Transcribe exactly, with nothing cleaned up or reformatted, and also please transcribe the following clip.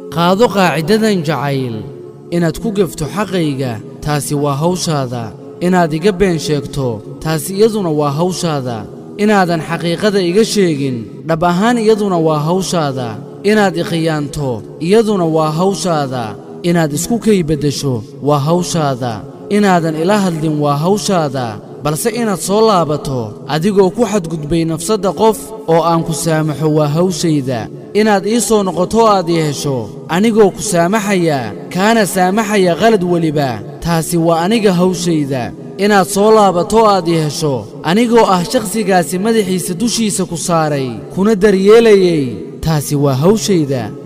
qaado qaacidadan jacayl inaad ku gafto xaqayga taasi waa hawshaada inaad iga been sheegto taasi iyaduna waa hawshaada inaadan xaqiiqada iga sheegin dhab ahaan iyaduna waa hawshaada inaad iqiyaanto iyaduna waa hawshaada inaad isku kay beddesho waa hawshaada inaadan ila hadlin waa hawshaada balse inaad soo laabato adigoo ku xadgudbay nafsadda qof oo aan ku saamaxo waa hawshayda inaad ii soo noqoto aad ii hesho anigoo ku saamaxaya kaana saamaxaya qalad weliba taasi waa aniga hawshayda inaad soo laabato aad ii hesho anigoo ah shakhsigaasi madaxiisa dushiisa ku saaray kuna daryeelayay taasi waa hawshayda